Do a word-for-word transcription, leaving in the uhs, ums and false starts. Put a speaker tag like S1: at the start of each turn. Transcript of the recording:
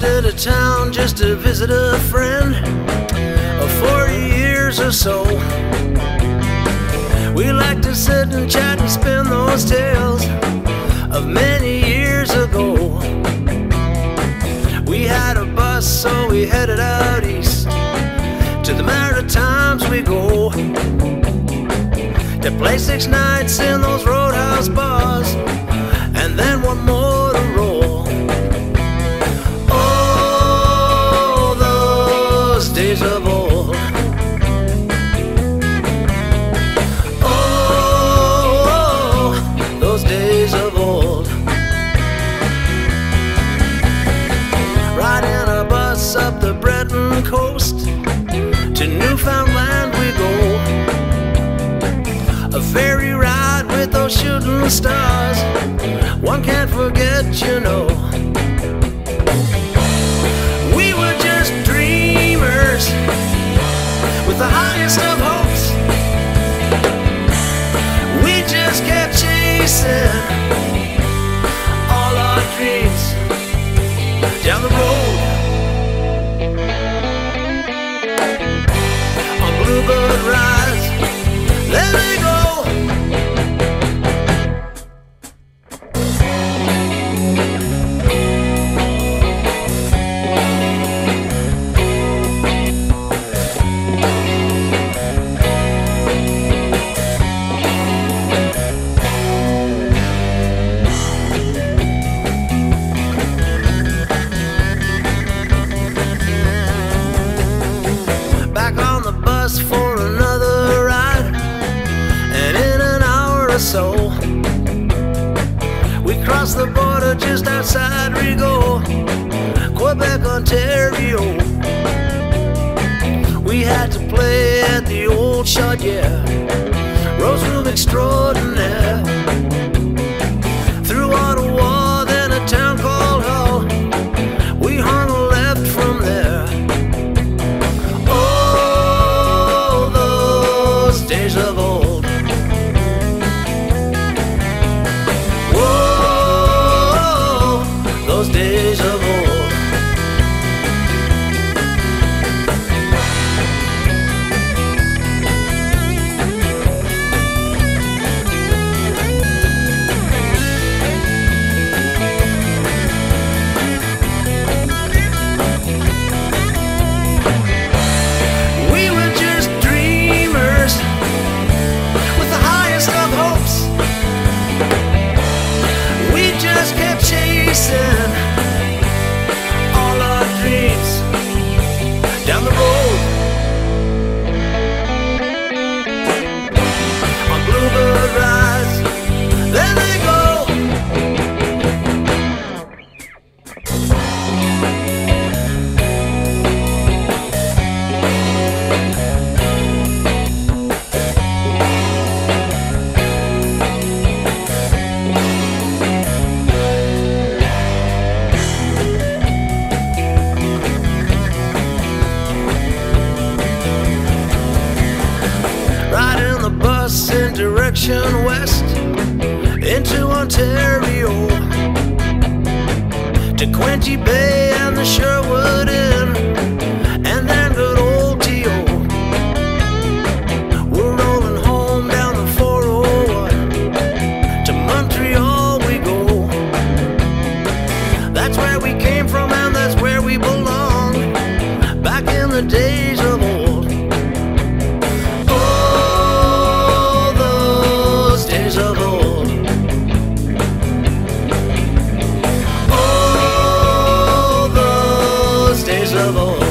S1: stopped at a town just to visit a friend of forty years or so. We like to sit and chat and spin those tales of many years ago. We had a bus, so we headed out east. To the Maritimes we go, to play six nights in those roadhouse bars, and then one more to roll. Oh, those days of old. Oh, those days of old. Riding a bus up the Breton coast, to Newfoundland we go. A ferry ride with those shooting stars, one can't forget, you know. We were just dreamers with the highest of hopes. We just kept chasing all our dreams down the road. On bluebird rides, there they go. Back on the bus for another ride, and in an hour or so we crossed the border just outside Rigaud, Quebec, Ontario. We had to play at the old Chaudière, Rose Room Extraordinaire. Through Ottawa, then a town called Hull, we hung a left from there. Days of old. Whoa, those days of old. We were just dreamers with the highest of hopes. We just kept chasing all our dreams down the road. On bluebird rides, there they go. Riding the bus in direction west into Ontario, to Quinte Bay and the Sherwood Inn, and then good old T O. We're rolling home down the four oh one, to Montreal we go. That's where we came from and that's where we belong, back in the days of old. Days of old. Oh, those days of old.